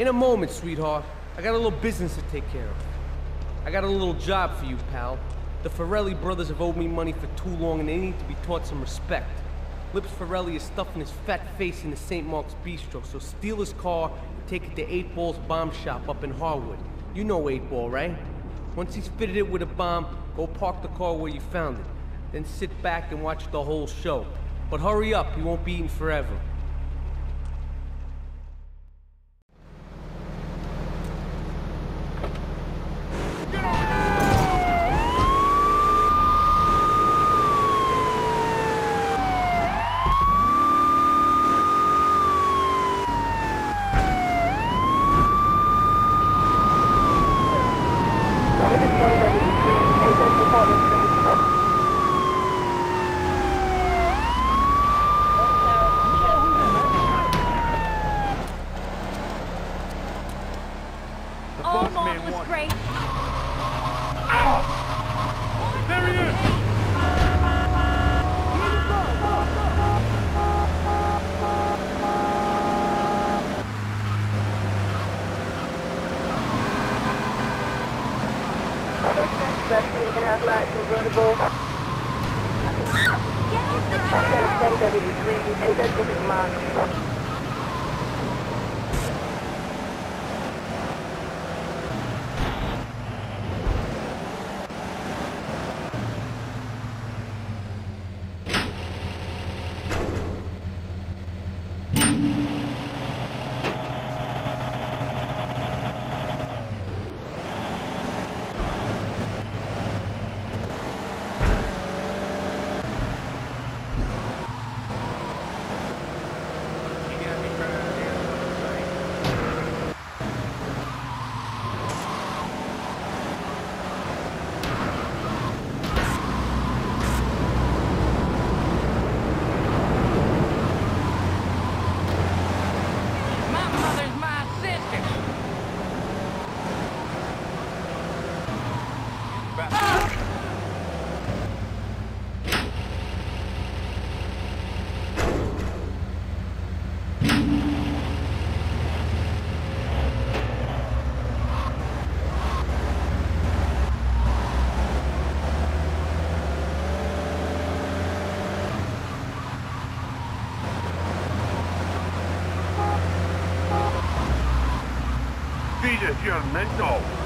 In a moment, sweetheart. I got a little business to take care of. I got a little job for you, pal. The Forelli brothers have owed me money for too long and they need to be taught some respect. Lips Forelli is stuffing his fat face in the St. Mark's Bistro, so steal his car and take it to 8 Ball's bomb shop up in Harwood. You know 8 Ball, right? Once he's fitted it with a bomb, go park the car where you found it. Then sit back and watch the whole show. But hurry up, he won't be eating forever. You're mental.